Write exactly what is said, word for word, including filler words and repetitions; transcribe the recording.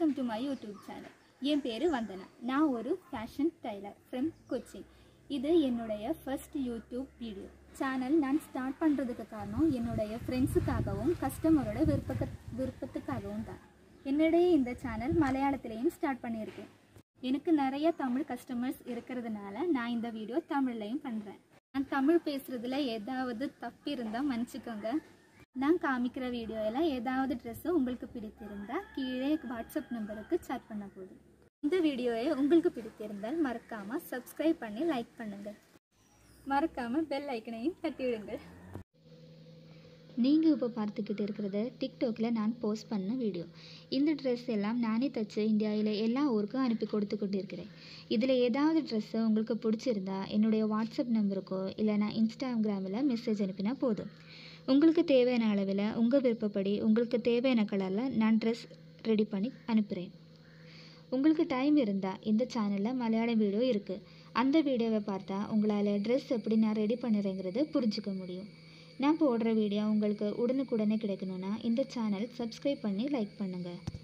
Welcome to my YouTube channel. என் பேர் வந்தனா. நான் ஒரு ஃபேஷன் டைலர் ஃப்ரம் கொச்சின். இது என்னுடைய ஃபர்ஸ்ட் யூடியூப் வீடியோ சேனல். நான் ஸ்டார்ட் பண்ணுறதுக்கு காரணம் என்னுடைய ஃப்ரெண்ட்ஸுக்காகவும் கஸ்டமரோட விருப்ப விருப்பத்துக்காகவும் தான். என்னுடைய இந்த சேனல் மலையாளத்திலையும் ஸ்டார்ட் பண்ணியிருக்கேன். எனக்கு நிறைய தமிழ் கஸ்டமர்ஸ் இருக்கிறதுனால நான் இந்த வீடியோ தமிழ்லையும் பண்ணுறேன். நான் தமிழ் பேசுகிறதுல ஏதாவது தப்பு இருந்தால் மன்னிச்சுக்கோங்க. நான் காமிக்கிற வீடியோவில் ஏதாவது ட்ரெஸ்ஸு உங்களுக்கு பிடித்திருந்தால் கீழே வாட்ஸ்அப் நம்பருக்கு சேட் பண்ண போதும். இந்த வீடியோவை உங்களுக்கு பிடித்திருந்தால் மறக்காமல் சப்ஸ்கிரைப் பண்ணி லைக் பண்ணுங்கள். மறக்காமல் பெல் ஐக்கனையும் தட்டிவிடுங்கள். நீங்கள் இப்போ பார்த்துக்கிட்டு இருக்கிறது டிக்டாக்ல நான் போஸ்ட் பண்ண வீடியோ. இந்த ட்ரெஸ் எல்லாம் நானே தச்சு இந்தியாவில் எல்லா ஊருக்கும் அனுப்பி கொடுத்து கொண்டிருக்கிறேன். இதில் ஏதாவது ட்ரெஸ்ஸு உங்களுக்கு பிடிச்சிருந்தா என்னுடைய வாட்ஸ்அப் நம்பருக்கோ இல்லைனா இன்ஸ்டாகிராமில் மெசேஜ் அனுப்பினா போதும். உங்களுக்கு தேவையான அளவில் உங்கள் விருப்பப்படி உங்களுக்கு தேவையான கலரில் நான் ட்ரெஸ் ரெடி பண்ணி அனுப்புகிறேன். உங்களுக்கு டைம் இருந்தால் இந்த சேனலில் மலையாளம் வீடியோ இருக்குது. அந்த வீடியோவை பார்த்தா உங்களால் ட்ரெஸ் எப்படி நான் ரெடி பண்ணுறேங்கிறது புரிஞ்சுக்க முடியும். நான் போடுற வீடியோ உங்களுக்கு உடனுக்குடனே கிடைக்கணுன்னா இந்த சேனல் சப்ஸ்கிரைப் பண்ணி லைக் பண்ணுங்கள்.